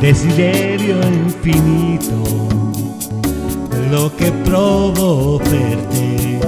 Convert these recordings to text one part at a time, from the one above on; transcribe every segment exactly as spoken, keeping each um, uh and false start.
desiderio infinito, quello che provo per te.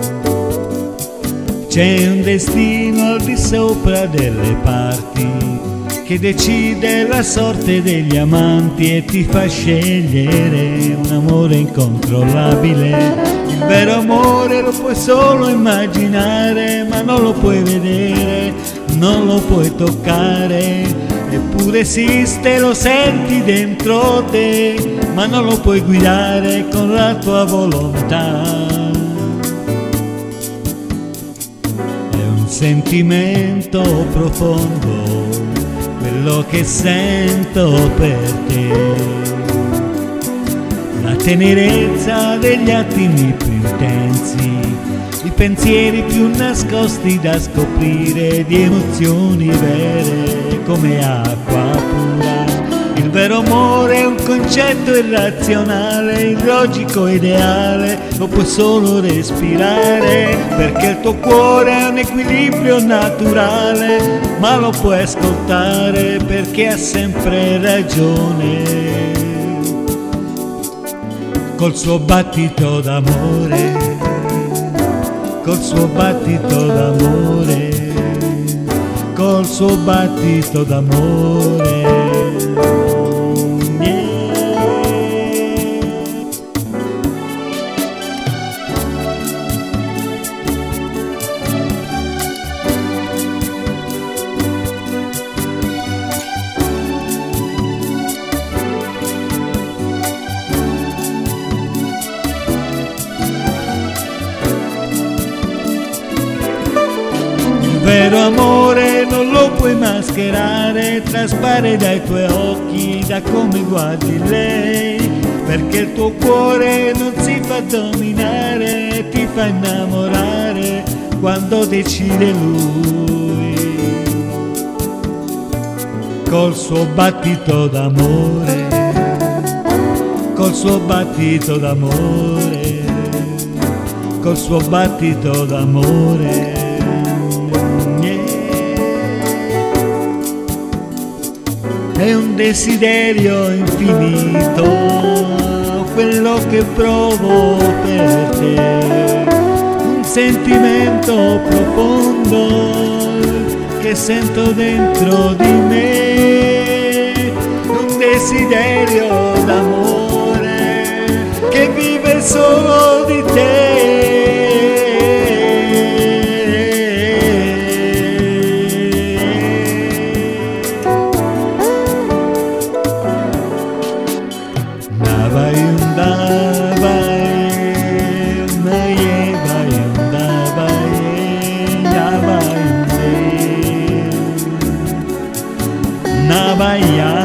C'è un destino al di sopra delle parti che decide la sorte degli amanti e ti fa scegliere un amore incontrollabile. Il vero amore lo puoi solo immaginare, ma non lo puoi vedere, non lo puoi toccare. Eppure esiste, lo senti dentro te, ma non lo puoi guidare con la tua volontà. È un sentimento profondo quello che sento per te, la tenerezza degli attimi più intensi, i pensieri più nascosti da scoprire, di emozioni vere come acqua pura. Il vero amore è un concetto irrazionale, illogico, ideale, lo puoi solo respirare, perché il tuo cuore è un equilibrio naturale, ma lo puoi ascoltare perché ha sempre ragione. Col suo battito d'amore, col suo battito d'amore, col suo battito d'amore. Il vero amore non lo puoi mascherare, traspare dai tuoi occhi, da come guardi lei, perché il tuo cuore non si fa dominare, ti fa innamorare quando decide lui. Col suo battito d'amore, col suo battito d'amore, col suo battito d'amore. È un desiderio infinito quello che provo per te, un sentimento profondo che sento dentro di me, un desiderio d'amore che vive solo di te. Navaya